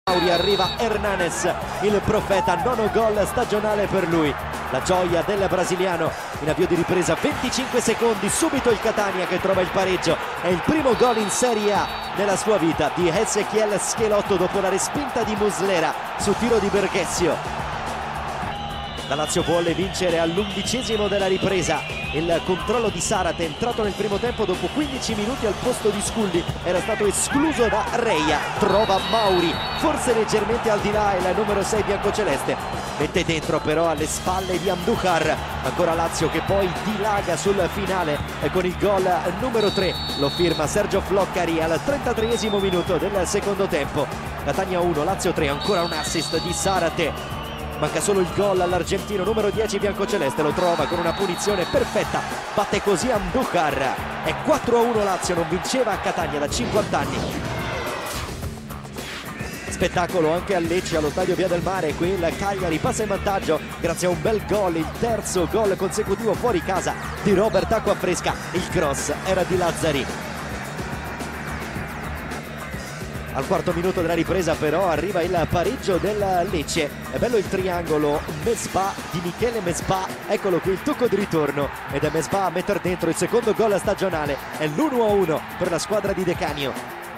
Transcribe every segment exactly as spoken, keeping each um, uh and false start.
Arriva Hernanes, il profeta, nono gol stagionale per lui. La gioia del brasiliano in avvio di ripresa, venticinque secondi, subito il Catania che trova il pareggio. È il primo gol in Serie A nella sua vita di Ezequiel Schelotto dopo la respinta di Muslera su tiro di Berghessio. La Lazio vuole vincere all'undicesimo della ripresa. Il controllo di Sarate, entrato nel primo tempo dopo quindici minuti al posto di Sculli, era stato escluso da Reia. Trova Mauri, forse leggermente al di là, il numero sei biancoceleste. Mette dentro però alle spalle di Andujar. Ancora Lazio che poi dilaga sul finale con il gol numero tre. Lo firma Sergio Floccari al trentatreesimo minuto del secondo tempo. Catania uno, Lazio tre, ancora un assist di Sarate. Manca solo il gol all'argentino, numero dieci biancoceleste, lo trova con una punizione perfetta, batte così Andujar. È quattro a uno Lazio, non vinceva a Catania da cinquanta anni. Spettacolo anche a Lecce, allo stadio Via del Mare, qui il Cagliari passa in vantaggio grazie a un bel gol, il terzo gol consecutivo fuori casa di Robert Acquafresca. Il cross era di Lazzari. Al quarto minuto della ripresa però arriva il pareggio del Lecce. È bello il triangolo Mesbah di Michele Mesbah. Eccolo qui il tocco di ritorno ed è Mesbah a mettere dentro il secondo gol stagionale. È l'uno a uno per la squadra di De Canio.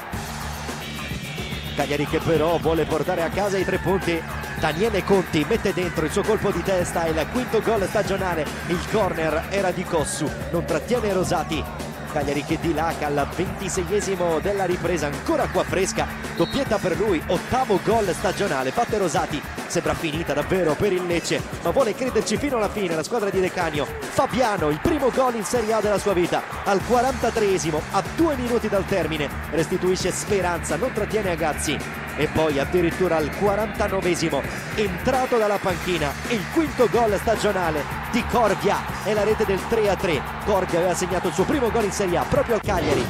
Cagliari che però vuole portare a casa i tre punti. Daniele Conti mette dentro il suo colpo di testa, il quinto gol stagionale. Il corner era di Cossu, non trattiene Rosati. Cagliari che dilaga al ventiseiesimo della ripresa, ancora Acquafresca, doppietta per lui, ottavo gol stagionale. Batte Rosati, sembra finita davvero per il Lecce, ma vuole crederci fino alla fine la squadra di De Canio. Fabiano, il primo gol in Serie A della sua vita, al quarantatreesimo, a due minuti dal termine, restituisce speranza, non trattiene Agazzi. E poi addirittura al quarantanovesimo, entrato dalla panchina, il quinto gol stagionale di Corvia e la rete del tre a tre. Corvia aveva segnato il suo primo gol in Serie A proprio al Cagliari.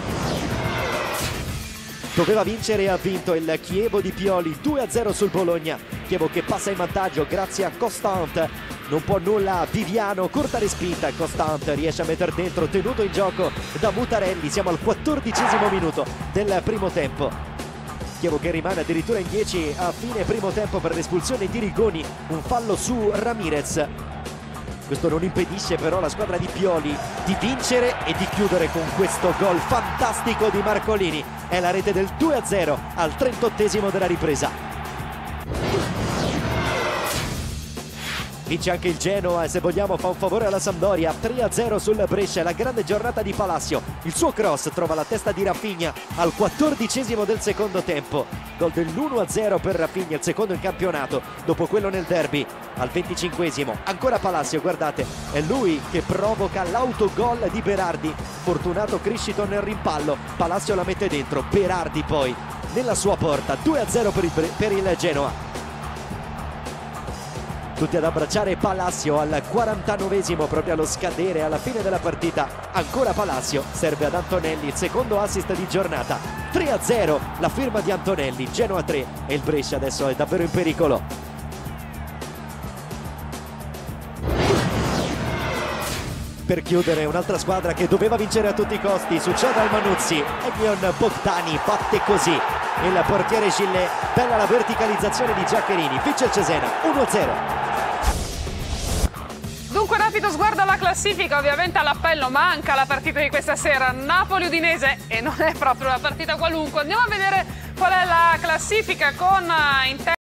Doveva vincere e ha vinto il Chievo di Pioli, due a zero sul Bologna. Chievo che passa in vantaggio grazie a Constant. Non può nulla Viviano, corta respinta, Constant riesce a mettere dentro, tenuto in gioco da Mutarelli. Siamo al quattordicesimo minuto del primo tempo. Chievo che rimane addirittura in dieci a fine primo tempo per l'espulsione di Rigoni, un fallo su Ramirez. Questo non impedisce però alla squadra di Pioli di vincere e di chiudere con questo gol fantastico di Marcolini. È la rete del due a zero al trentottesimo della ripresa. Vince anche il Genoa e se vogliamo fa un favore alla Sampdoria, tre a zero sul Brescia. La grande giornata di Palacio, il suo cross trova la testa di Rafinha al quattordicesimo del secondo tempo. Gol dell'uno a zero per Rafinha, il secondo in campionato dopo quello nel derby. Al venticinquesimo ancora Palacio, guardate, è lui che provoca l'autogol di Berardi. Fortunato Criscito nel rimpallo, Palacio la mette dentro, Berardi poi nella sua porta. Due a zero per il, per il Genoa. Tutti ad abbracciare Palacio al quarantanovesimo, proprio allo scadere, alla fine della partita. Ancora Palacio, serve ad Antonelli, il secondo assist di giornata. tre a zero, la firma di Antonelli, Genoa tre e il Brescia adesso è davvero in pericolo. Per chiudere un'altra squadra che doveva vincere a tutti i costi, succede al Manuzzi. Edmion Bogdani batte così il portiere Gillet. Bella la verticalizzazione di Giaccherini, vince il Cesena uno a zero. Dunque rapido sguardo alla classifica, ovviamente all'appello manca la partita di questa sera, Napoli-Udinese, e non è proprio una partita qualunque. Andiamo a vedere qual è la classifica con in